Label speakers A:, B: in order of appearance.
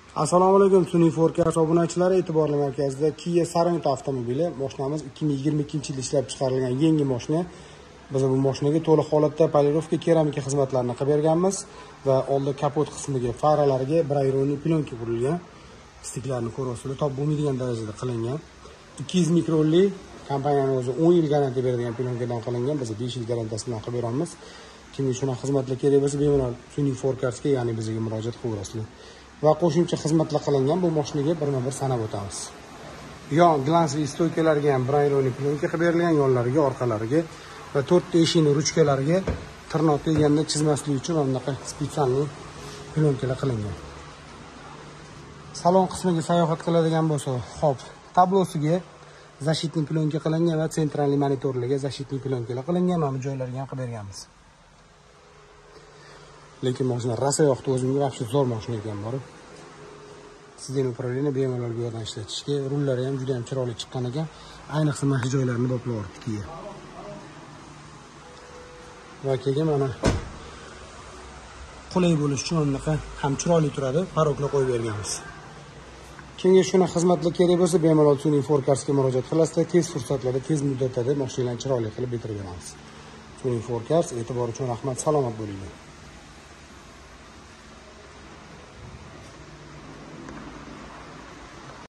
A: Assalomu alaykum sun'iy forecast obunachilari, e'tiborli markazida Kia Sorento avtomobili. Mashinamiz 2022-yilda ishlab chiqarilgan yangi mashina. Biz bu mashinaga to'liq holatda polirovka, keramika xizmatlarini qilib berganmiz va oldi kapot qismiga faralariga brayroniy plyonka urilgan. Stiklarni ko'rasizlar, top bo'lmaydigan darajada qilingan. 200 mikronli kompaniyaning o'zi 10 yil garantiya beradigan plyonkadan qilingan. Biz 5 yil garantiyasi bilan qilib beramiz. Kimga shunaqa xizmatlar kerak bo'lsa, bemalol sun'iy forecastga, ya'ni bizga murojaat qilaverasizlar. Va qo'shimcha xizmatlar qilingan bu mashinaga birma-bir sanab o'tamiz. Yon glansli stoykalarga ham brayroniy plyonka qilib berilgan, yonlariga, orqalariga va 4 ta eshikning ruchkalariga tirnoq teganda chizmaslik uchun bunaqa spesialniy plyonkalar qilingan. Salon qismiga sayohat qiladigan bo'lsa, hop, tablosiga zashitniy plyonka qilingan va sentralniy monitorlarga zashitniy plyonkalar qilingan. Mana bu joylarga ham qilib berganmiz. Lekin mashina rosa yoqdi o'zimga, вообще zo'r mashina ekan borib. Sizning upravleniya bemalol bu yerdan ishlatishga, rullari ham juda ham chiroyli chiqqan ekan. Ayniqsa mana shu joylarni boplab o'rtdik. Va keyin mana qulay bo'lish uchun unaqa ham chiroyli turadi, paroklar qo'yib berganmiz. Kimga shuna xizmatlar kerak bo'lsa, bemalol sun'iy forecastga murojaat qilasizlar. Tez fursatlarda, tez muddatda mashinalarni chiroyli qilib bitirib beramiz. Sun'iy forecast, e'tibor uchun rahmat, salomat bo'linglar.